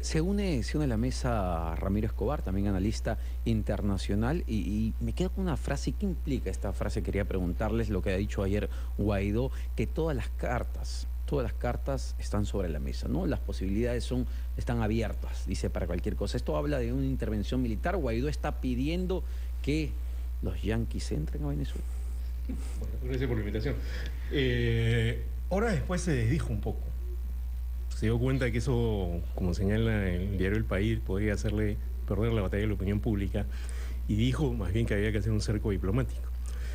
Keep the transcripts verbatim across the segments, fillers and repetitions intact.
Se une, se une a la mesa Ramiro Escobar, también analista internacional, y, y me quedo con una frase. ¿Qué implica esta frase? Quería preguntarles lo que ha dicho ayer Guaidó, que todas las cartas, todas las cartas están sobre la mesa, ¿no? Las posibilidades son, están abiertas, dice, para cualquier cosa. Esto habla de una intervención militar. Guaidó está pidiendo que los yanquis entren a Venezuela. Bueno, gracias por la invitación. Eh, horas después se desdijo un poco. Se dio cuenta que eso, como señala el diario El País, podría hacerle perder la batalla de la opinión pública, y dijo más bien que había que hacer un cerco diplomático.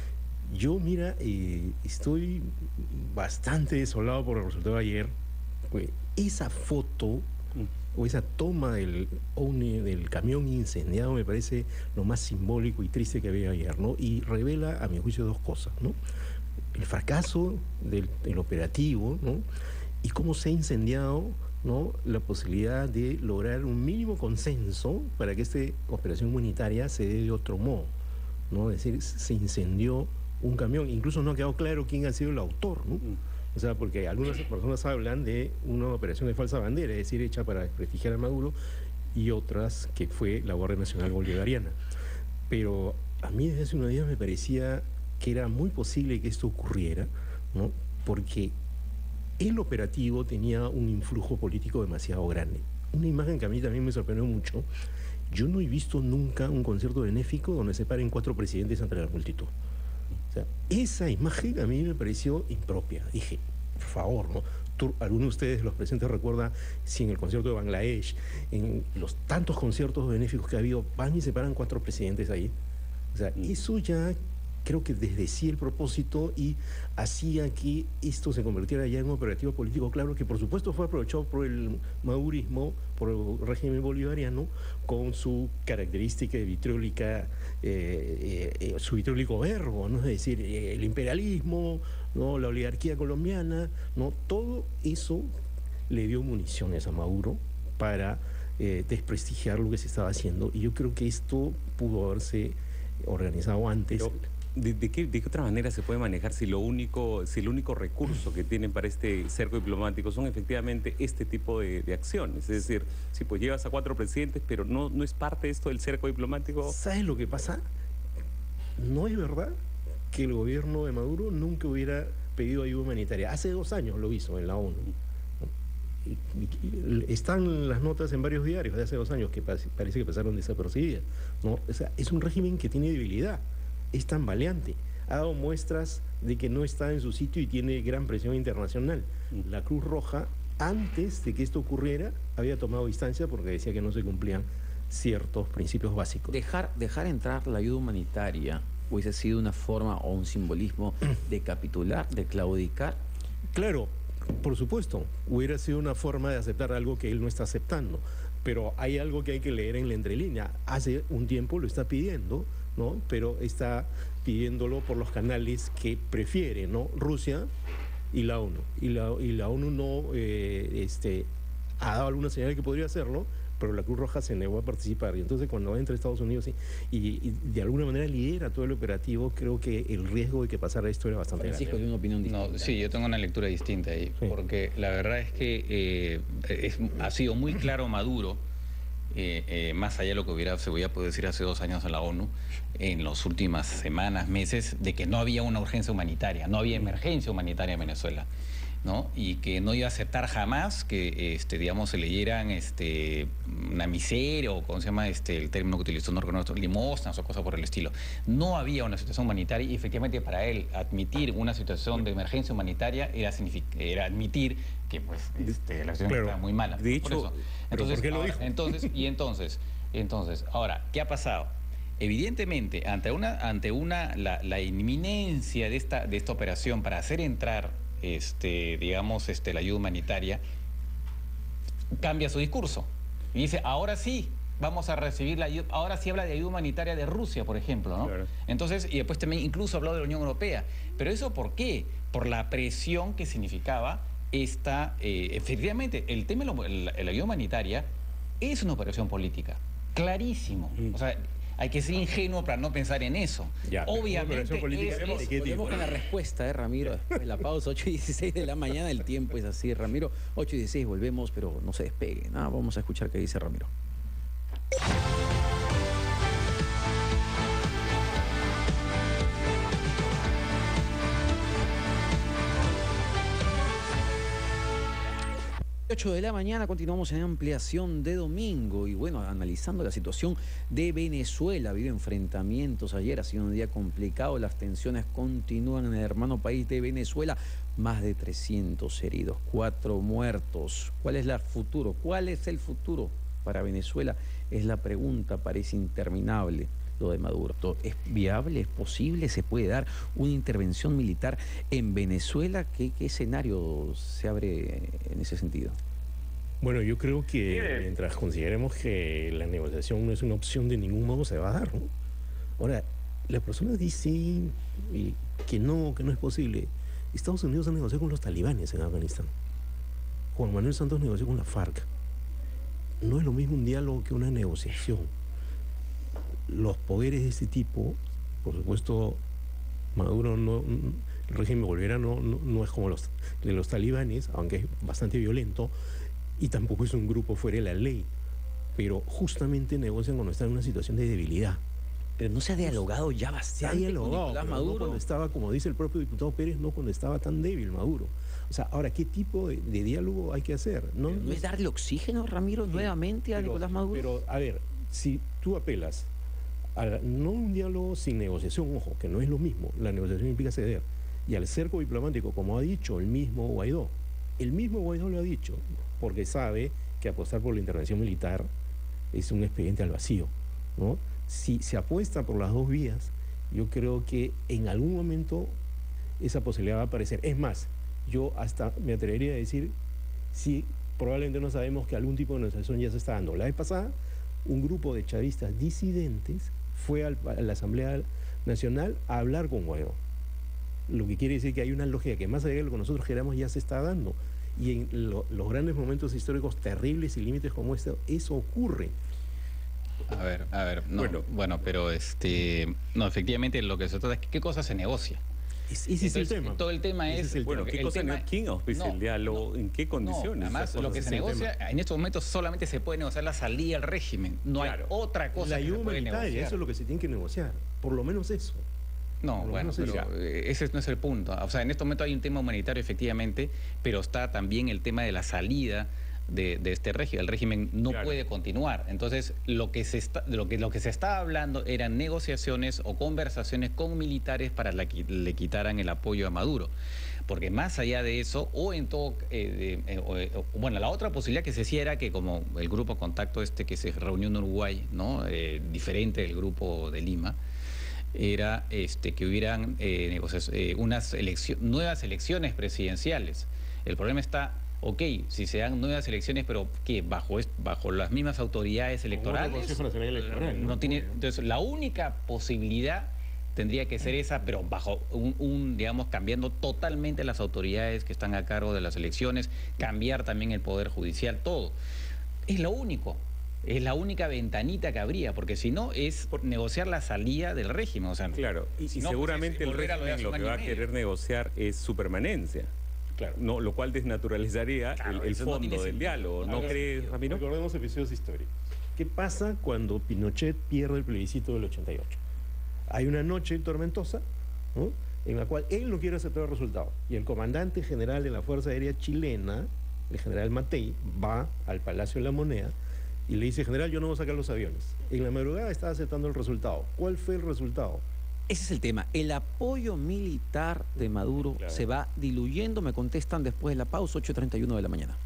Yo, mira, eh, estoy bastante desolado por el resultado de ayer. Pues esa foto o esa toma del, del camión incendiado me parece lo más simbólico y triste que había ayer, ¿no? Y revela, a mi juicio, dos cosas, ¿no? El fracaso del, del operativo, ¿no? Y cómo se ha incendiado, ¿no?, la posibilidad de lograr un mínimo consenso para que esta operación humanitaria se dé de otro modo, ¿no? Es decir, se incendió un camión, incluso no ha quedado claro quién ha sido el autor, ¿no? O sea, porque algunas personas hablan de una operación de falsa bandera, es decir, hecha para desprestigiar a Maduro, y otras que fue la Guardia Nacional Bolivariana. Pero a mí desde hace unos días me parecía que era muy posible que esto ocurriera, ¿no? Porque el operativo tenía un influjo político demasiado grande. Una imagen que a mí también me sorprendió mucho. Yo no he visto nunca un concierto benéfico donde se paren cuatro presidentes ante la multitud. O sea, esa imagen a mí me pareció impropia. Dije, por favor, ¿no? Tú, ¿alguno de ustedes, los presentes, recuerda si en el concierto de Bangladesh, en los tantos conciertos benéficos que ha habido, van y se paran cuatro presidentes ahí? O sea, eso ya creo que desdecía el propósito y hacía que esto se convirtiera ya en un operativo político claro, que por supuesto fue aprovechado por el madurismo, por el régimen bolivariano, con su característica de vitriólica, eh, eh, su vitriólico verbo, ¿no? Es decir, eh, el imperialismo, ¿no?, la oligarquía colombiana, ¿no? Todo eso le dio municiones a Maduro para eh, desprestigiar lo que se estaba haciendo, y yo creo que esto pudo haberse organizado antes. Pero, ¿De, de, qué, ¿De qué otra manera se puede manejar si lo único, si el único recurso que tienen para este cerco diplomático son efectivamente este tipo de, de acciones? Es decir, si pues llevas a cuatro presidentes, pero no, no es parte esto del cerco diplomático. ¿Sabes lo que pasa? No es verdad que el gobierno de Maduro nunca hubiera pedido ayuda humanitaria. Hace dos años lo hizo en la ONU. Están las notas en varios diarios de hace dos años que parece que pasaron desapercibidas, ¿no? O sea, es un régimen que tiene debilidad. Es tambaleante, ha dado muestras de que no está en su sitio y tiene gran presión internacional. La Cruz Roja, antes de que esto ocurriera, había tomado distancia porque decía que no se cumplían ciertos principios básicos. Dejar, dejar entrar la ayuda humanitaria hubiese sido una forma o un simbolismo de capitular, de claudicar. Claro, por supuesto, hubiera sido una forma de aceptar algo que él no está aceptando, pero hay algo que hay que leer en la entrelínea. Hace un tiempo lo está pidiendo, ¿no?, pero está pidiéndolo por los canales que prefiere, ¿no?, Rusia y la ONU. Y la, y la ONU no eh, este, ha dado alguna señal de que podría hacerlo, pero la Cruz Roja se negó a participar. Y entonces cuando entra Estados Unidos y, y, y de alguna manera lidera todo el operativo, creo que el riesgo de que pasara esto era bastante Francisco, grande. tiene una opinión distinta. No, sí, yo tengo una lectura distinta ahí, sí. Porque la verdad es que eh, es, ha sido muy claro Maduro, eh, eh, más allá de lo que hubiera, se hubiera podido decir hace dos años a la ONU, en las últimas semanas, meses, de que no había una urgencia humanitaria, no había emergencia humanitaria en Venezuela, ¿no? Y que no iba a aceptar jamás que, este, digamos, se leyeran este, una miseria, o cómo se llama este, el término que utilizó, no reconozco, limosnas o cosas por el estilo. No había una situación humanitaria, y efectivamente para él admitir una situación de emergencia humanitaria era, era admitir que pues este, la situación estaba muy mala. De hecho, por eso. Entonces, ¿por qué lo dijo? Entonces, y entonces, entonces, ahora, ¿qué ha pasado? Evidentemente, ante una, ante una la, la inminencia de esta, de esta operación para hacer entrar Este, digamos, este, la ayuda humanitaria, cambia su discurso y dice, ahora sí vamos a recibir la ayuda, ahora sí habla de ayuda humanitaria de Rusia, por ejemplo, ¿no? Claro. Entonces, y después también incluso habló de la Unión Europea. ¿Pero eso por qué? Por la presión que significaba esta, eh, efectivamente, el tema de la, la ayuda humanitaria es una operación política, clarísimo. Mm. O sea, hay que ser ingenuo para no pensar en eso. Ya, Obviamente, política, es, ¿de es, qué tipo? Volvemos con la respuesta, ¿eh, Ramiro? Después de la pausa, ocho y dieciséis de la mañana, el tiempo es así, Ramiro. ocho y dieciséis, volvemos, pero no se despegue. Nada, vamos a escuchar qué dice Ramiro. ocho de la mañana, continuamos en ampliación de domingo y bueno, analizando la situación de Venezuela. Vive enfrentamientos ayer, ha sido un día complicado, las tensiones continúan en el hermano país de Venezuela. Más de trescientos heridos, cuatro muertos. ¿Cuál es el futuro? ¿Cuál es el futuro para Venezuela? Es la pregunta, parece interminable. Lo de Maduro. ¿Es viable? ¿Es posible? ¿Se puede dar una intervención militar en Venezuela? ¿Qué, qué escenario se abre en ese sentido? Bueno, yo creo que Mire. mientras consideremos que la negociación no es una opción de ningún modo, se va a dar, ¿no? Ahora, las personas dicen eh, que no, que no es posible. Estados Unidos ha negociado con los talibanes en Afganistán. Juan Manuel Santos negoció con la FARC. No es lo mismo un diálogo que una negociación. Los poderes de este tipo, por supuesto, Maduro no, el régimen bolivariano no, no, no es como los de los talibanes, aunque es bastante violento, y tampoco es un grupo fuera de la ley, pero justamente negocian cuando están en una situación de debilidad. Pero no se ha dialogado ya Se ha bastante dialogado, con Nicolás pero no Maduro. cuando estaba, como dice el propio diputado Pérez, no cuando estaba tan débil Maduro. O sea, ahora, ¿qué tipo de, de diálogo hay que hacer? ¿No, ¿No es darle oxígeno, Ramiro, Sí, nuevamente a pero- Nicolás Maduro? Pero, a ver, si tú apelas a la- no un diálogo sin negociación, ojo, que no es lo mismo, la negociación implica ceder, y al cerco diplomático, como ha dicho el mismo Guaidó, el mismo Guaidó lo ha dicho, porque sabe que apostar por la intervención militar es un expediente al vacío, ¿no? Si se apuesta por las dos vías, yo creo que en algún momento esa posibilidad va a aparecer. Es más, yo hasta me atrevería a decir, si probablemente no sabemos que algún tipo de negociación ya se está dando. La vez pasada, un grupo de chavistas disidentes fue al- a la Asamblea Nacional a hablar con Guaidó. Lo que quiere decir que hay una lógica que más allá de lo que nosotros queramos ya se está dando. Y en lo- los grandes momentos históricos terribles y límites como este, eso ocurre. A ver, a ver, no, Bueno. bueno, pero este, no, efectivamente lo que se trata es que qué cosa se negocia. Es- ese es el Entonces, tema. todo el tema Ese es, es el Bueno, tema. ¿qué el cosa, tema- ¿quién auspicia no, el diálogo? ¿En qué condiciones? No, además, Esas lo que cosas se es el negocia, tema. en estos momentos solamente se puede negociar la salida del régimen. No Claro. hay otra cosa La que se ayuda puede humanitaria, negociar. eso es lo que se tiene que negociar. Por lo menos eso. No, Por lo bueno, menos pero eso. eh, ese no es el punto. O sea, en este momento hay un tema humanitario, efectivamente, pero está también el tema de la salida de, de este régimen. El régimen no Claro. puede continuar. Entonces, lo que, se está, lo, que, lo que se está hablando eran negociaciones o conversaciones con militares para la qui- le quitaran el apoyo a Maduro. Porque más allá de eso, o en todo, eh, de- eh, o, eh, o- bueno, la otra posibilidad que se hacía era que como el grupo Contacto este que se reunió en Uruguay, ¿no? Eh, diferente del grupo de Lima, era este, que hubieran eh, negocias- eh, unas eleccio- nuevas elecciones presidenciales. El problema está, ok, si se dan nuevas elecciones, pero ¿qué? Bajo, est- bajo las mismas autoridades electorales. Consejo Nacional Electoral, ¿no? No tiene, entonces, la única posibilidad tendría que ser esa, pero bajo un, un, digamos, cambiando totalmente las autoridades que están a cargo de las elecciones, cambiar también el Poder Judicial, todo. Es lo único. Es la única ventanita que habría, porque si no es negociar la salida del régimen. O sea, Claro, y, si y no, pues, seguramente es el volver a lo de régimen hace lo un que año va y a medio. querer negociar es su permanencia. Claro. No, lo cual desnaturalizaría Claro, el, el eso no fondo tiene del sentido. diálogo. ¿No Ahora, crees, Ramiro? Recordemos episodios históricos. ¿Qué pasa cuando Pinochet pierde el plebiscito del ochenta y ocho? Hay una noche tormentosa, ¿no?, en la cual él no quiere aceptar el resultado. Y el comandante general de la Fuerza Aérea Chilena, el general Matei, va al Palacio de la Moneda y le dice: general, yo no voy a sacar los aviones. En la madrugada estaba aceptando el resultado. ¿Cuál fue el resultado? Ese es el tema. El apoyo militar de Maduro Claro. se va diluyendo. Me contestan después de la pausa, ocho y treinta y uno de la mañana.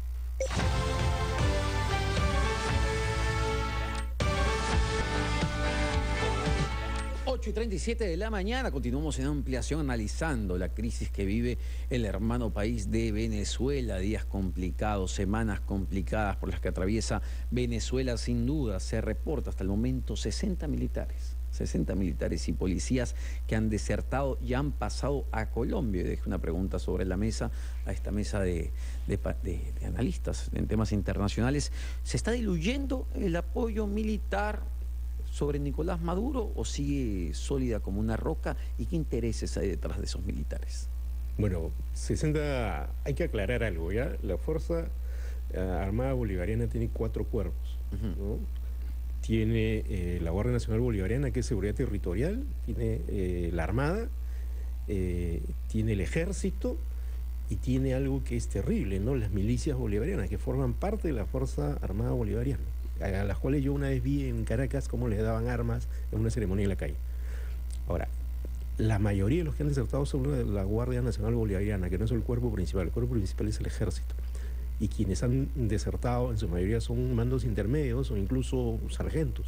ocho y treinta y siete de la mañana, continuamos en ampliación analizando la crisis que vive el hermano país de Venezuela. Días complicados, semanas complicadas por las que atraviesa Venezuela. Sin duda, se reporta hasta el momento sesenta militares. sesenta militares y policías que han desertado y han pasado a Colombia. Y dejé una pregunta sobre la mesa, a esta mesa de, de, de, de analistas en temas internacionales. ¿Se está diluyendo el apoyo militar sobre Nicolás Maduro o sigue sólida como una roca? ¿Y qué intereses hay detrás de esos militares? Bueno, sesenta, hay que aclarar algo, ¿ya? La Fuerza eh, Armada Bolivariana tiene cuatro cuerpos, Ujú. ¿no? Tiene eh, la Guardia Nacional Bolivariana, que es seguridad territorial, tiene eh, la Armada, eh, tiene el Ejército y tiene algo que es terrible, ¿no? Las milicias bolivarianas, que forman parte de la Fuerza Armada Bolivariana, a las cuales yo una vez vi en Caracas cómo les daban armas en una ceremonia en la calle. Ahora, la mayoría de los que han desertado son de la Guardia Nacional Bolivariana, que no es el cuerpo principal, el cuerpo principal es el Ejército. Y quienes han desertado en su mayoría son mandos intermedios o incluso sargentos.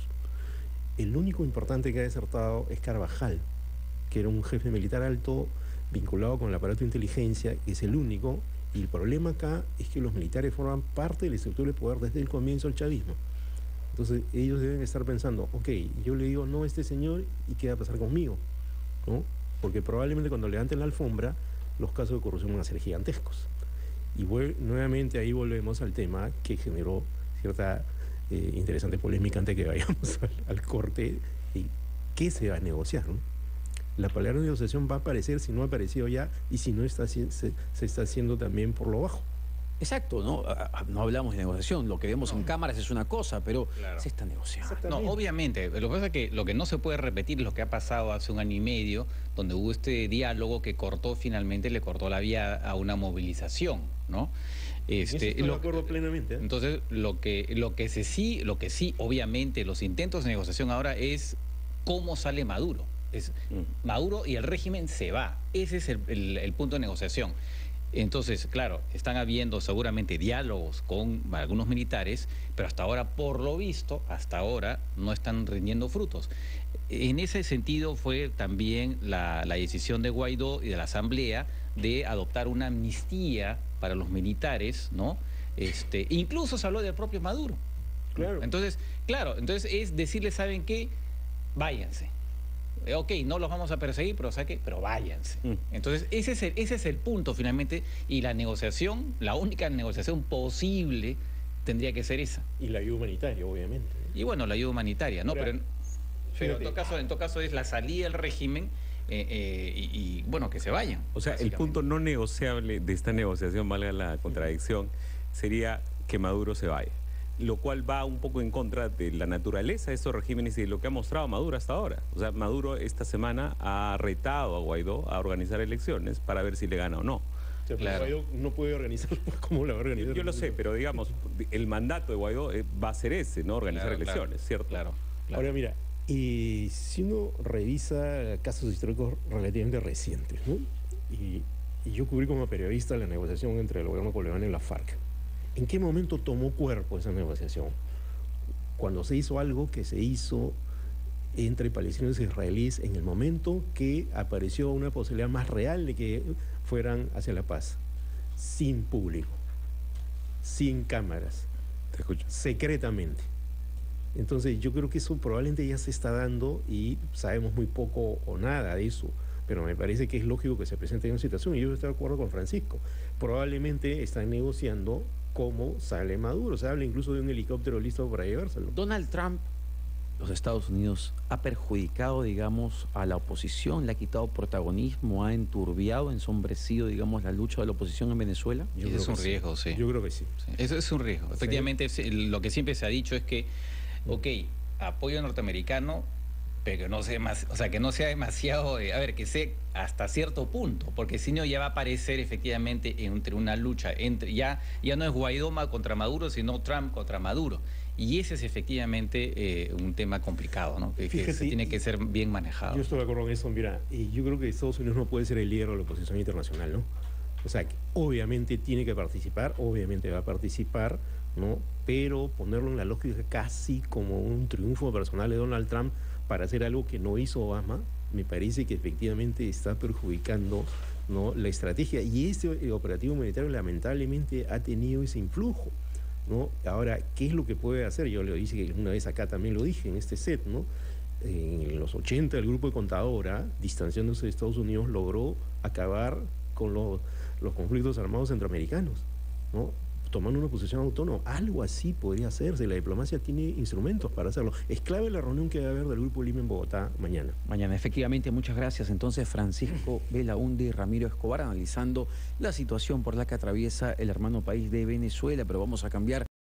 El único importante que ha desertado es Carvajal, que era un jefe militar alto vinculado con el aparato de inteligencia, que es el único. Y el problema acá es que los militares forman parte de la estructura de poder desde el comienzo del chavismo. Entonces ellos deben estar pensando, ok, yo le digo no a este señor y qué va a pasar conmigo, ¿no? Porque probablemente cuando levanten la alfombra los casos de corrupción van a ser gigantescos. Y vuel- nuevamente ahí volvemos al tema que generó cierta eh, interesante polémica antes que vayamos al, al corte. Y ¿qué se va a negociar, no? La palabra negociación va a aparecer si no ha aparecido ya y si no está, haci- se, se está haciendo también por lo bajo. Exacto, ¿no? Ah, ah, no hablamos de negociación, lo que vemos en cámaras es una cosa, pero Claro. se está negociando. No, Exactamente. obviamente. Lo que pasa es que lo que no se puede repetir es lo que ha pasado hace un año y medio, donde hubo este diálogo que cortó finalmente, le cortó la vía a una movilización, ¿no? En eso Este, estoy de lo- acuerdo plenamente, ¿eh? Entonces, lo que, lo que se sí, lo que sí, obviamente, los intentos de negociación ahora es cómo sale Maduro. Es Mm. Maduro y el régimen se va. Ese es el, el- el punto de negociación. Entonces, claro, están habiendo seguramente diálogos con algunos militares, pero hasta ahora, por lo visto, hasta ahora no están rindiendo frutos. En ese sentido fue también la, la decisión de Guaidó y de la Asamblea de adoptar una amnistía para los militares, ¿no? Este, incluso se habló del propio Maduro. Claro. Entonces, claro, entonces es decirle, ¿saben qué? Váyanse. Eh, ok, no los vamos a perseguir, pero ¿sabe qué? Pero váyanse. Mm. Entonces, ese es, el, ese es el punto finalmente, y la negociación, la única negociación posible tendría que ser esa. Y la ayuda humanitaria, obviamente. Y bueno, la ayuda humanitaria, ¿no? Ahora, Pero, pero en, fíjate. todo caso, en todo caso es la salida del régimen eh, eh, y, y, bueno, que se vayan. O sea, el básicamente. punto no negociable de esta negociación, valga la contradicción, sería que Maduro se vaya. Lo cual va un poco en contra de la naturaleza de estos regímenes y de lo que ha mostrado Maduro hasta ahora. O sea, Maduro esta semana ha retado a Guaidó a organizar elecciones para ver si le gana o no. O sea, Claro. Guaidó no puede organizar como la va a organizar. Yo lo sé, pero digamos, el mandato de Guaidó eh, va a ser ese, ¿no? Organizar Claro, claro, elecciones, ¿cierto? Claro, claro. Ahora mira, y si uno revisa casos históricos relativamente recientes, ¿no? Y, y yo cubrí como periodista la negociación entre el gobierno colombiano y la FARC. ¿En qué momento tomó cuerpo esa negociación? Cuando se hizo algo que se hizo entre palestinos e israelíes en el momento que apareció una posibilidad más real de que fueran hacia la paz, sin público, sin cámaras, Te escucho. secretamente. Entonces yo creo que eso probablemente ya se está dando y sabemos muy poco o nada de eso, pero me parece que es lógico que se presente una situación y yo estoy de acuerdo con Francisco. Probablemente están negociando cómo sale Maduro, se habla incluso de un helicóptero listo para llevárselo. Donald Trump, los Estados Unidos, ha perjudicado, digamos, a la oposición, le ha quitado protagonismo, ha enturbiado, ensombrecido, digamos, la lucha de la oposición en Venezuela. Yo Ese creo es un que sí. riesgo, sí. Yo creo que sí. Sí, eso es un riesgo. Efectivamente, sí, lo que siempre se ha dicho es que, ok, apoyo norteamericano, pero que no sea más, o sea, que no sea demasiado, eh, a ver, que sea hasta cierto punto, porque si no ya va a aparecer efectivamente entre una lucha entre ya ya no es Guaidó ma- contra Maduro, sino Trump contra Maduro. Y ese es efectivamente eh, un tema complicado, ¿no? Que, que Fíjate, se tiene que ser bien manejado. Yo estoy de acuerdo con eso, mira, y yo creo que Estados Unidos no puede ser el líder de la oposición internacional, ¿no? O sea, que obviamente tiene que participar, obviamente va a participar, ¿no? Pero ponerlo en la lógica casi como un triunfo personal de Donald Trump para hacer algo que no hizo Obama, me parece que efectivamente está perjudicando, ¿no?, la estrategia. Y este operativo humanitario lamentablemente ha tenido ese influjo, ¿no? Ahora, ¿qué es lo que puede hacer? Yo le dije que una vez acá también lo dije en este set, ¿no? En los ochenta el grupo de Contadora, distanciándose de Estados Unidos, logró acabar con los, los conflictos armados centroamericanos, ¿no? tomando una posición autónoma. Algo así podría hacerse. La diplomacia tiene instrumentos para hacerlo. Es clave la reunión que va a haber del Grupo Lima en Bogotá mañana. Mañana, efectivamente, muchas gracias. Entonces, Francisco Belaúnde y Ramiro Escobar analizando la situación por la que atraviesa el hermano país de Venezuela, pero vamos a cambiar